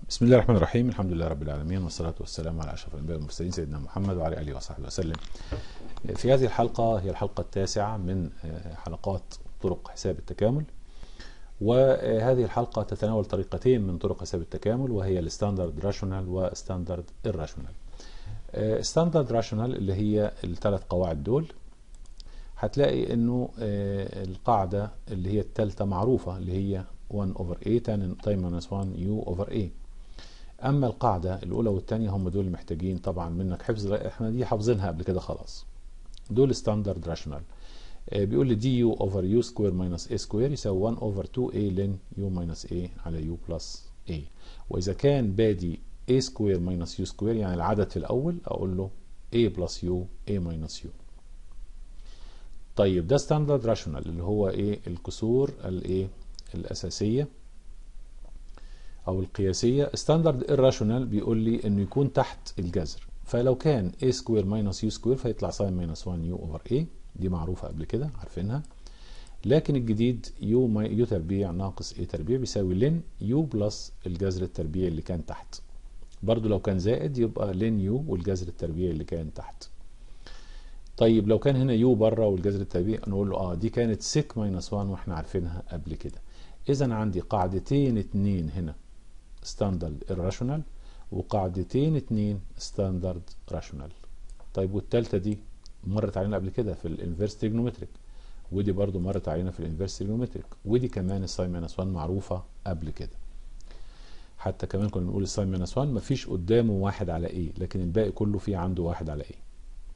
بسم الله الرحمن الرحيم. الحمد لله رب العالمين، والصلاة والسلام على أشرف الأنبياء والمرسلين سيدنا محمد وعلى آله وصحبه وسلم. في هذه الحلقة هي الحلقة التاسعة من حلقات طرق حساب التكامل، وهذه الحلقة تتناول طريقتين من طرق حساب التكامل، وهي الستاندرد راشونال وستاندرد الراشونال. ستاندرد راشونال اللي هي الثلاث قواعد دول، هتلاقي انه القاعدة اللي هي الثالثة معروفة اللي هي 1 over a tan minus 1 u over a. اما القاعده الاولى والثانيه هم دول محتاجين طبعا منك حفظ، احنا دي حافظينها قبل كده خلاص. دول ستاندرد راشونال. بيقول لي دي يو اوفر يو سكوير ماينس اي سكوير يساوي 1 اوفر 2 اي لين يو ماينس اي على يو بلس اي. واذا كان بادي اي سكوير ماينس يو سكوير، يعني العدد في الاول، اقول له اي بلس يو اي ماينس يو. طيب ده ستاندرد راشونال اللي هو ايه؟ الكسور الايه الاساسيه او القياسيه. ستاندرد الراشونال بيقول لي انه يكون تحت الجذر، فلو كان a سكوير ماينس يو سكوير فيطلع ساين ماينس 1 يو اوفر a، دي معروفه قبل كده عارفينها. لكن الجديد يو تربيع ناقص a تربيع بيساوي لين يو بلس الجذر التربيعي اللي كان تحت. برضو لو كان زائد يبقى لين يو والجذر التربيعي اللي كان تحت. طيب لو كان هنا يو بره والجذر التربيعي نقول له دي كانت سيك ماينس 1 واحنا عارفينها قبل كده. اذا عندي قاعدتين اتنين هنا ستاندرد الراشونال، وقاعدتين اتنين ستاندرد راشونال. طيب والتالتة دي مرت علينا قبل كده في الانفيرس تريجونومتريك، ودي برضو مرت علينا في الانفيرس تريجونومتريك، ودي كمان الساين ماينس 1 معروفة قبل كده. حتى كمان كنا بنقول الساين ماينس 1 مفيش قدامه واحد على ايه، لكن الباقي كله فيه عنده واحد على ايه.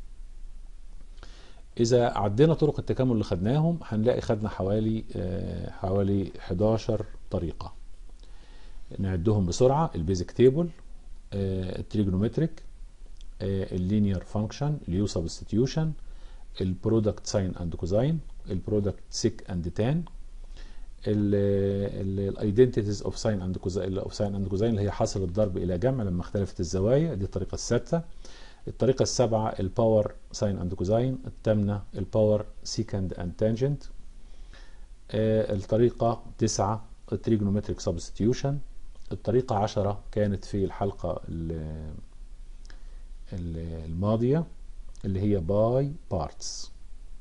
اذا عدينا طرق التكامل اللي خدناهم هنلاقي خدنا حوالي 11 طريقة. نعدهم بسرعة: البيزك تيبل، التريجونومتريك، اللينير فانكشن، اليو سبستيتيوشن، البرودكت ساين اند كوزاين، البرودكت سيك اند تان، الايدنتيتيز اوف ساين اند كوزاين اللي هي حاصل الضرب الى جمع لما اختلفت الزوايا، دي الطريقة السادسة. الطريقة السابعة الباور ساين اند كوزاين. الثامنة الباور سيكند اند تانجنت. الطريقة 9 التريجونومتريك سبستيتيوشن. الطريقة 10 كانت في الحلقة الماضية اللي هي باي بارتس.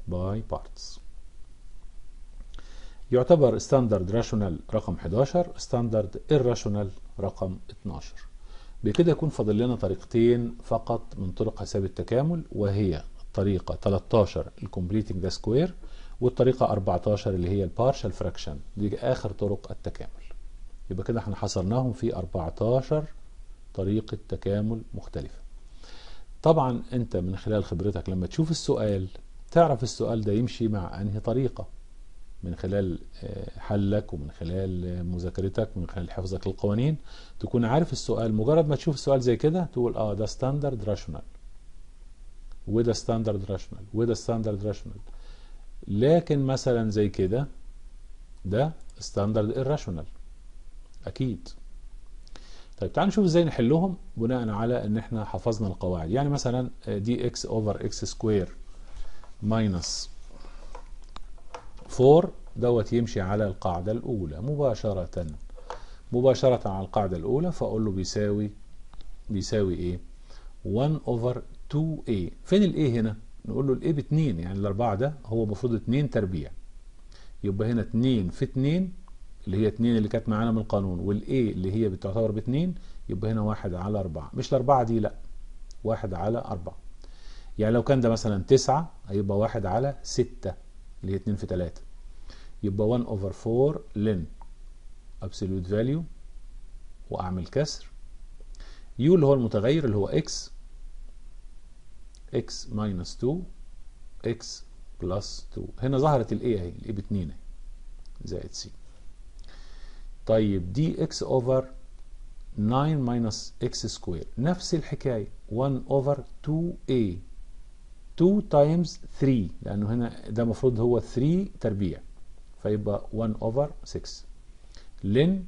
يعتبر ستاندرد راشونال رقم 11، ستاندرد الراشونال رقم 12. بكده يكون فاضل لنا طريقتين فقط من طرق حساب التكامل، وهي الطريقة 13 الكومبليتنج ذا سكوير، والطريقة 14 اللي هي البارشال فراكشن. دي آخر طرق التكامل. يبقى كده احنا حصرناهم في 14 طريقة تكامل مختلفة. طبعا انت من خلال خبرتك لما تشوف السؤال تعرف السؤال ده يمشي مع انهي طريقة، من خلال حلك ومن خلال مذاكرتك ومن خلال حفظك للقوانين تكون عارف السؤال. مجرد ما تشوف السؤال زي كده تقول ده ستاندرد راشونال، وده ستاندرد راشونال، وده ستاندرد راشونال. لكن مثلا زي كده ده ستاندرد الراشونال اكيد. طيب تعالوا نشوف ازاي نحلهم بناء على ان احنا حفظنا القواعد. يعني مثلا دي اكس اوفر اكس سكوير ماينس 4 دوت يمشي على القاعدة الاولى مباشرة على القاعدة الاولى، فاقول له بيساوي ايه؟ 1 اوفر 2a. فين الايه هنا؟ نقول له الايه ب2، يعني الاربعة ده هو المفروض 2 تربيع، يبقى هنا 2 في 2 اللي هي 2 اللي كانت معانا من القانون، والاي اللي هي بتعتبر ب2، يبقى هنا 1 على 4. مش الاربعة دي، لا، 1 على 4. يعني لو كان ده مثلا 9 هيبقى 1 على 6 اللي هي 2 في 3، يبقى 1 over 4 لن absolute value، واعمل كسر يو اللي هو المتغير اللي هو x minus 2 x plus 2. هنا ظهرت الاي اهي، الاي ب2 اهي زائد c. طيب دي x over 9 minus x سكوير نفس الحكاية، 1 over 2a 2 times 3، لأنه هنا ده مفروض هو 3 تربيع، فيبقى 1 over 6 لن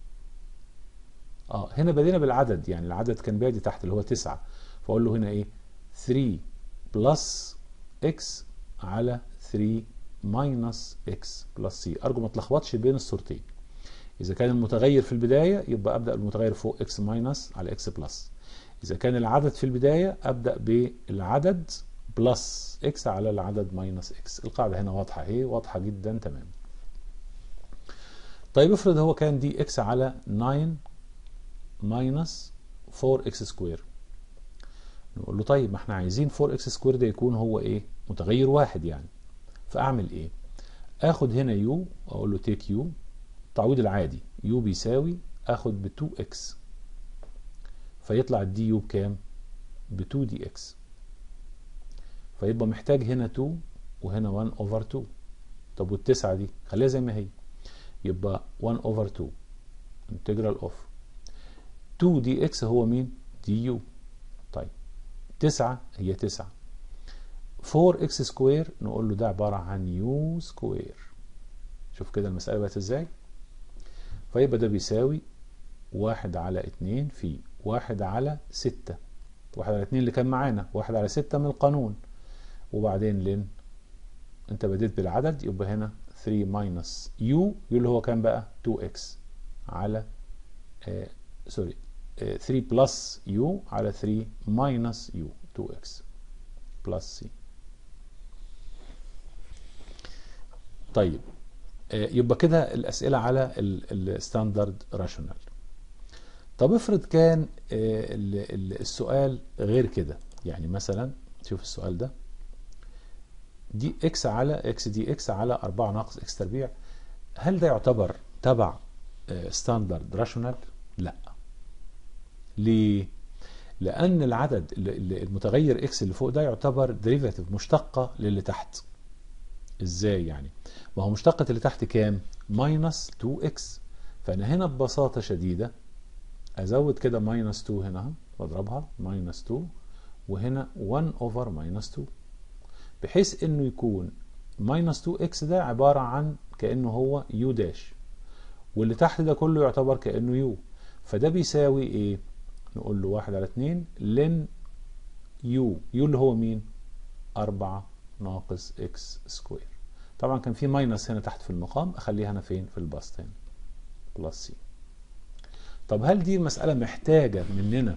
هنا بدينا بالعدد، يعني العدد كان بادي تحت اللي هو 9، فأقول له هنا ايه؟ 3 plus x على 3 minus x plus c. أرجو ما تلخبطش بين الصورتين. إذا كان المتغير في البداية يبقى أبدأ بالمتغير فوق x ماينس على x بلس. إذا كان العدد في البداية أبدأ بالعدد بلس x على العدد ماينس x. القاعدة هنا واضحة اهي، واضحة جدا تمام. طيب افرض هو كان دي x على 9 ماينس 4x سكوير. نقول له طيب ما احنا عايزين 4x سكوير ده يكون هو ايه؟ متغير واحد يعني. فأعمل ايه؟ اخد هنا u واقول له take u، التعويض العادي u بيساوي اخد ب 2x، فيطلع الدي يو بكام؟ ب 2 دي اكس. فيبقى محتاج هنا 2 وهنا 1 اوفر 2. طب والتسعة دي خليها زي ما هي، يبقى 1 اوفر 2 انتجرال اوف 2 دي اكس هو مين؟ دي يو. طيب 9 هي 9، 4 اكس سكوير نقول له ده عبارة عن يو سكوير. شوف كده المسألة بقت ازاي؟ فيبقى ده بيساوي 1 على 2 في 1 على 6. 1 على 2 اللي كان معانا، 1 على 6 من القانون، وبعدين لين انت بديت بالعدد يبقى هنا 3 ماينس يو اللي هو كان بقى 2x على 3 بلس يو على 3 ماينس يو 2x بلس سي. طيب يبقى كده الأسئلة على الستاندرد راشونال. طب افرض كان السؤال غير كده، يعني مثلا شوف السؤال ده، دي اكس على اكس دي اكس على 4 ناقص اكس تربيع. هل ده يعتبر تبع ستاندرد راشونال؟ لا. ليه؟ لأن العدد المتغير اكس اللي فوق ده يعتبر ديريفاتيف، مشتقة للي تحت. ازاي يعني؟ ما هو مشتقة اللي تحت كام؟ ماينس 2x. فأنا هنا ببساطة شديدة أزود كده ماينس 2 هنا واضربها ماينس 2، وهنا 1 اوفر ماينس 2، بحيث انه يكون ماينس 2 اكس ده عبارة عن كأنه هو يو داش، واللي تحت ده كله يعتبر كأنه يو. فده بيساوي ايه؟ نقول له 1 على 2 لن يو اللي هو مين؟ 4 ناقص اكس سكوير. طبعا كان في ماينس هنا تحت في المقام، اخليها هنا فين؟ في البسط هنا بلس سي. طب هل دي مسألة محتاجة مننا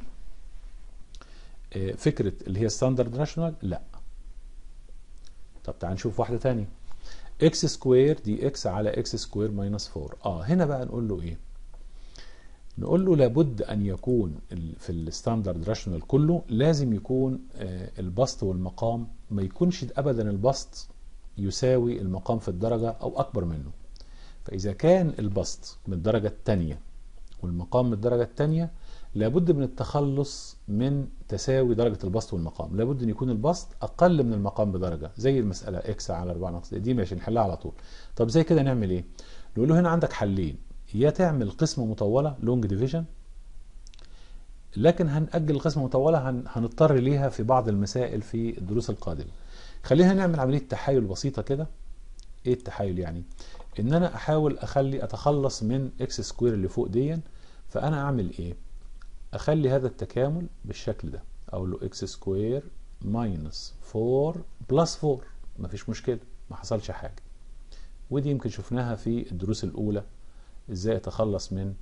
فكرة اللي هي ستاندرد راشونال؟ لا. طب تعال نشوف واحدة تانية، اكس سكوير دي اكس على اكس سكوير ماينس 4. هنا بقى نقول له ايه؟ نقول له لابد ان يكون في الستاندرد راشونال كله لازم يكون البسط والمقام ما يكونش ابدا البسط يساوي المقام في الدرجة او اكبر منه. فاذا كان البسط من الدرجة الثانية والمقام من الدرجة الثانية، لابد من التخلص من تساوي درجة البسط والمقام. لابد ان يكون البسط اقل من المقام بدرجة، زي المسألة اكس على 4 ناقص دي ماشي نحلها على طول. طب زي كده نعمل ايه؟ نقول له هنا عندك حلين، يا تعمل قسمة مطولة لونج ديفيجن، لكن هنأجل القسمة المطولة هنضطر ليها في بعض المسائل في الدروس القادمة. خلينا نعمل عملية تحايل بسيطة كده. ايه التحايل يعني؟ ان انا احاول اتخلص من اكس سكوير اللي فوق دي. فانا اعمل ايه؟ اخلي هذا التكامل بالشكل ده، اقول له اكس سكوير ماينس 4 بلس 4، مفيش مشكلة، ما حصلش حاجة. ودي يمكن شفناها في الدروس الاولى، ازاي اتخلص من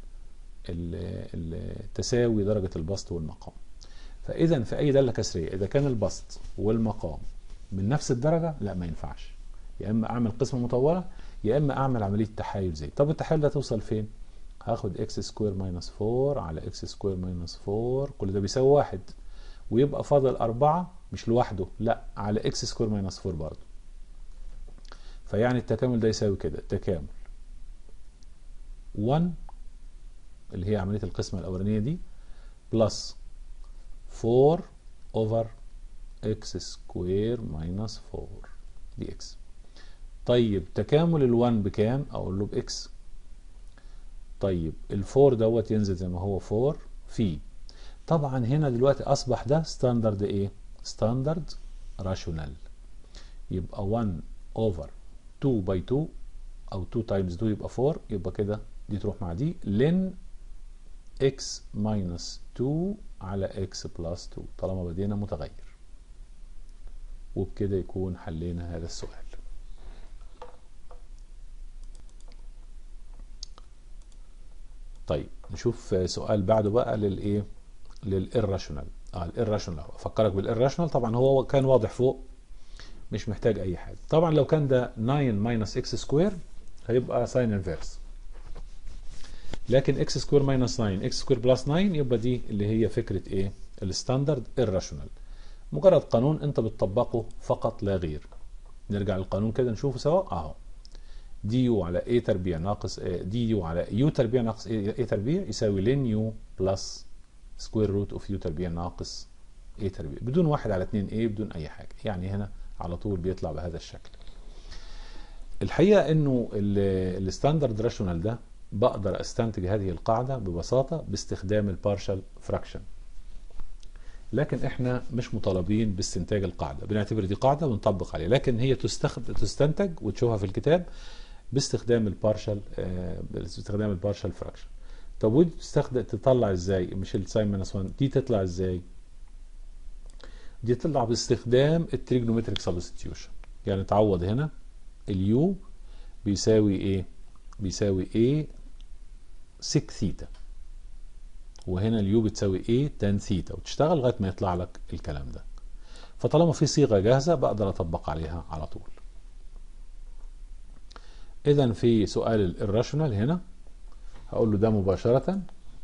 تساوي درجة البسط والمقام. فاذا في اي دالة كسرية اذا كان البسط والمقام من نفس الدرجة لا ما ينفعش، يا اما اعمل قسمة مطولة يا اما اعمل عملية تحايل. زي طب التحايل ده توصل فين؟ هاخد اكس سكوير ماينس 4 على اكس سكوير ماينس 4، كل ده بيساوي 1، ويبقى فاضل 4 مش لوحده، لا على اكس سكوير ماينس 4 برضه. فيعني التكامل ده يساوي كده، تكامل 1 اللي هي عملية القسمة الأولانية دي بلس 4 اوفر اكس سكوير ماينس 4 دي اكس. طيب تكامل ال1 بكام؟ اقول له باكس. طيب ال4 دوت ينزل زي ما هو 4 في، طبعا هنا دلوقتي اصبح ده ستاندرد ايه؟ ستاندرد راشونال. يبقى 1 اوفر 2 باي 2 او 2 تايمز 2 يبقى 4، يبقى كده دي تروح مع دي لن x ماينس 2 على x بلس 2 طالما بدينا متغير. وبكده يكون حلينا هذا السؤال. طيب نشوف سؤال بعده بقى للايه، للإيراشونال. الإيراشونال افكرك بالإيراشونال، طبعا هو كان واضح فوق مش محتاج اي حاجه. طبعا لو كان ده 9 ماينس اكس سكوير هيبقى ساين انفيرس، لكن اكس سكوير ماينس 9 اكس سكوير بلس 9 يبقى دي اللي هي فكره ايه، الستاندرد ايراشونال. مجرد قانون انت بتطبقه فقط لا غير. نرجع للقانون كده نشوفه سوا اهو. دي يو على اي تربيع ناقص دي يو على يو تربيع ناقص اي تربيع يساوي لين يو بلس سكوير روت اوف يو تربيع ناقص اي تربيع، بدون 1 على 2 اي، بدون اي حاجه. يعني هنا على طول بيطلع بهذا الشكل. الحقيقه انه الستاندرد راشونال ده بقدر استنتج هذه القاعده ببساطه باستخدام البارشال فراكشن، لكن احنا مش مطالبين باستنتاج القاعده، بنعتبر دي قاعده ونطبق عليها، لكن هي تستنتج وتشوفها في الكتاب باستخدام البارشال فراكشن. طب ودي تطلع ازاي؟ مش الساين ماينس 1 دي تطلع ازاي؟ دي تطلع باستخدام التريجونومتريك سبستيوشن. يعني تعوض هنا اليو بيساوي ايه؟ بيساوي ايه سيك ثيتا، وهنا اليو بتساوي ايه تان ثيتا، وتشتغل لغايه ما يطلع لك الكلام ده. فطالما في صيغه جاهزه بقدر اطبق عليها على طول. اذا في سؤال الراشونال هنا هقول له ده مباشره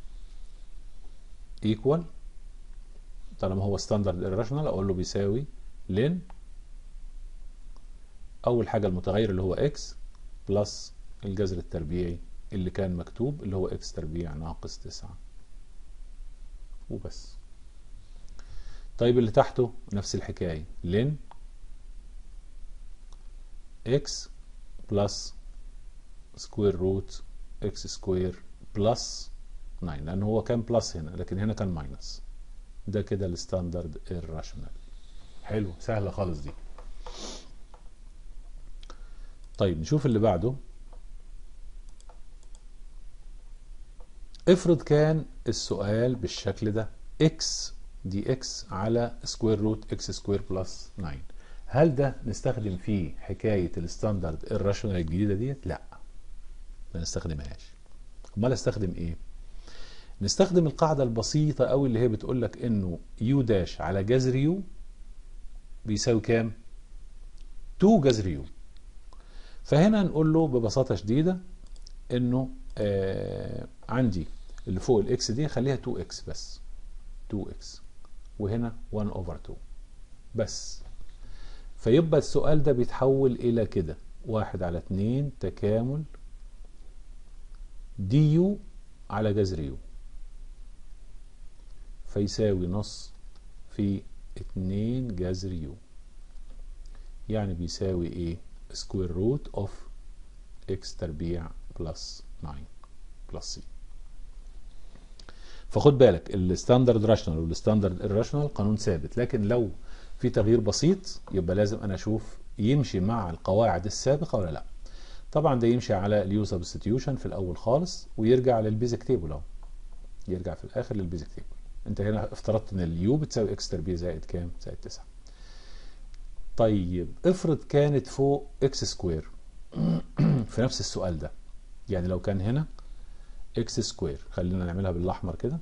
ايكوال، طالما هو ستاندرد الراشونال اقول له بيساوي لين اول حاجه المتغير اللي هو اكس بلس الجذر التربيعي اللي كان مكتوب اللي هو اكس تربيع ناقص 9 وبس. طيب اللي تحته نفس الحكايه، لين اكس بلس سكوير روت اكس سكوير بلس 9، لان هو كان بلس هنا لكن هنا كان ماينس. ده كده الستاندرد الراشونال. حلو، سهله خالص دي. طيب نشوف اللي بعده. افرض كان السؤال بالشكل ده، اكس دي اكس على سكوير روت اكس سكوير بلس 9، هل ده نستخدم فيه حكايه الستاندرد الراشونال الجديده ديت؟ لا، ما نستخدمهاش. امال استخدم ايه؟ نستخدم القاعده البسيطه قوي اللي هي بتقول لك انه يو داش على جذر يو بيساوي كام؟ 2 جذر يو. فهنا نقول له ببساطه شديده انه عندي اللي فوق الاكس دي خليها 2 اكس بس، 2 اكس، وهنا 1 اوفر 2 بس. فيبقى السؤال ده بيتحول الى كده 1 على 2 تكامل دي يو على جذر يو، فيساوي نص في 2 جذر يو، يعني بيساوي ايه؟ سكوير روت اوف اكس تربيع بلس 9 بلس سي. فخد بالك الستاندرد راشونال والستاندرد الراشونال قانون ثابت، لكن لو في تغيير بسيط يبقى لازم انا اشوف يمشي مع القواعد السابقه ولا لا. طبعا ده يمشي على اليو سبستيوشن في الاول خالص ويرجع للبيزك تيبل اهو، يرجع في الاخر للبيزك تيبل. انت هنا افترضت ان اليو بتساوي اكس تربيع زائد كام؟ زائد 9. طيب افرض كانت فوق اكس سكوير في نفس السؤال ده، يعني لو كان هنا اكس سكوير، خلينا نعملها بالاحمر كده،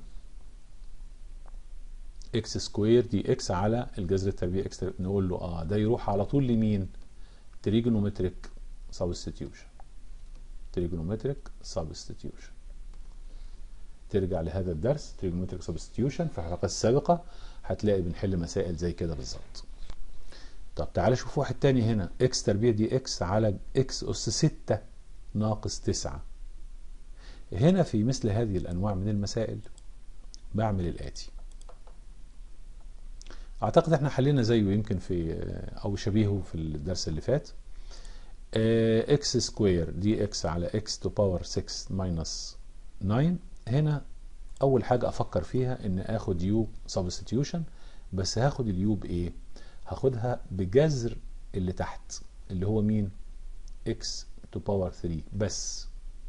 اكس سكوير دي اكس على الجذر التربيع اكس تربيع، نقول له ده يروح على طول لمين؟ تريجونومتريك سبستيوشن، تريجونومتريك سبستيوشن. ترجع لهذا الدرس تريجونومتريك سبستيوشن في الحلقه السابقه، هتلاقي بنحل مسائل زي كده بالظبط. طب تعالى شوف واحد تاني هنا، اكس تربيع دي اكس على اكس اس 6 ناقص 9. هنا في مثل هذه الانواع من المسائل بعمل الاتي، اعتقد احنا حلينا زيه يمكن في او شبيهه في الدرس اللي فات. اكس سكوير دي اكس على اكس تو باور 6 ماينس 9. هنا اول حاجه افكر فيها ان اخد يو سبستيوشن، بس هاخد اليو بايه؟ هاخدها بجذر اللي تحت اللي هو مين؟ اكس تو باور 3 بس.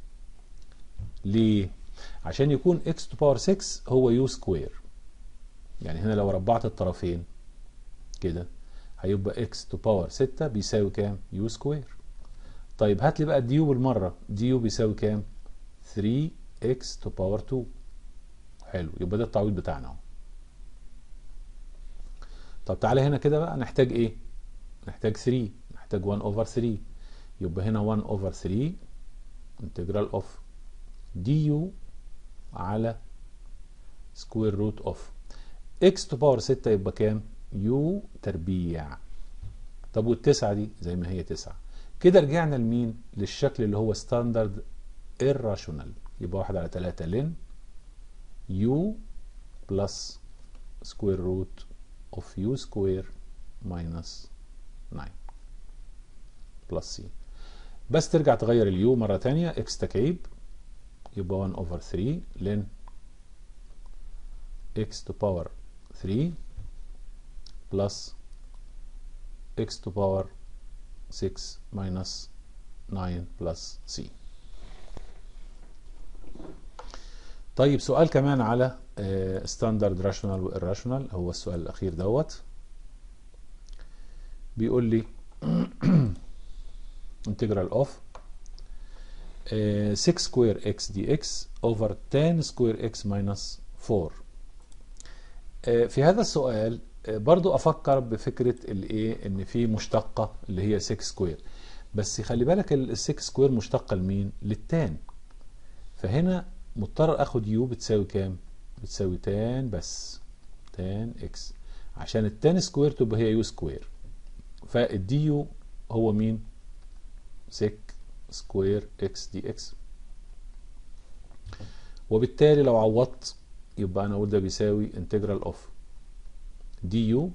ليه؟ عشان يكون اكس تو باور 6 هو يو سكوير، يعني هنا لو ربعت الطرفين كده هيبقى اكس تو باور 6 بيساوي كام؟ يو سكوير. طيب هات لي بقى ديو بالمره، ديو بيساوي كام؟ 3 x to power 2. حلو، يبقى ده التعويض بتاعنا اهو. طب تعالى هنا كده بقى نحتاج ايه؟ نحتاج 3، نحتاج 1 over 3. يبقى هنا 1 over 3 integral of du على square root of x to power 6 يبقى كام؟ u تربيع. طب والتسعة دي زي ما هي 9. كده رجعنا لمين؟ للشكل اللي هو ستاندرد irrational. يبقى 1 على 3 لن u plus square root of u square minus 9 plus c. بس ترجع تغير اليو مرة تانية، x تكعيب يبقى 1 over 3 لن x to power 3 plus x to power 6 minus 9 plus c. طيب سؤال كمان على ستاندرد راشونال والراشونال، هو السؤال الأخير دوت. بيقول لي integral of 6 square x dx over 10 square x minus 4. في هذا السؤال برضو افكر بفكره الايه، ان في مشتقه اللي هي 6 سكوير، بس خلي بالك ال 6 سكوير مشتقه لمين؟ للتان. فهنا مضطر اخد يو بتساوي كام؟ بتساوي تان، بس تان اكس، عشان التان سكوير تبقى هي يو سكوير. فالدي يو هو مين؟ 6 سكوير اكس دي اكس. وبالتالي لو عوضت يبقى انا اقول ده بيساوي انتجرال اوف دي يو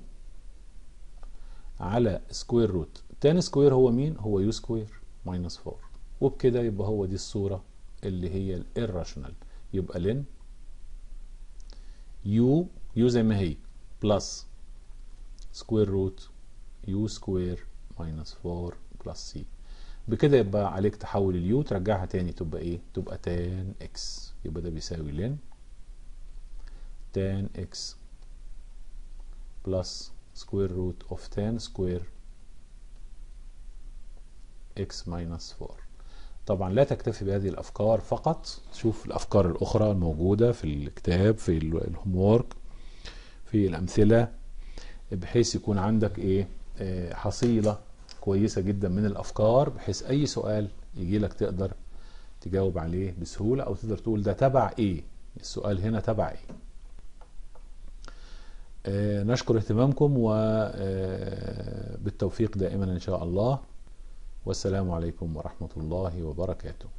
على سكوير روت تاني سكوير هو مين؟ هو يو سكوير ماينس 4. وبكده يبقى هو دي الصورة اللي هي الirrational. يبقى لن يو زي ما هي بلس سكوير روت يو سكوير ماينس 4 بلس سي. بكده يبقى عليك تحول اليو ترجعها تاني تبقى ايه؟ تبقى تان اكس. يبقى ده بيساوي لن تان اكس بلس square root of tan square x minus 4. طبعا لا تكتفي بهذه الأفكار فقط، شوف الأفكار الأخرى الموجودة في الكتاب، في الهومورك، في الأمثلة، بحيث يكون عندك إيه حصيلة كويسة جدا من الأفكار، بحيث أي سؤال يجي لك تقدر تجاوب عليه بسهولة، أو تقدر تقول ده تبع إيه، السؤال هنا تبع إيه. نشكر اهتمامكم وبالتوفيق دائما إن شاء الله، والسلام عليكم ورحمة الله وبركاته.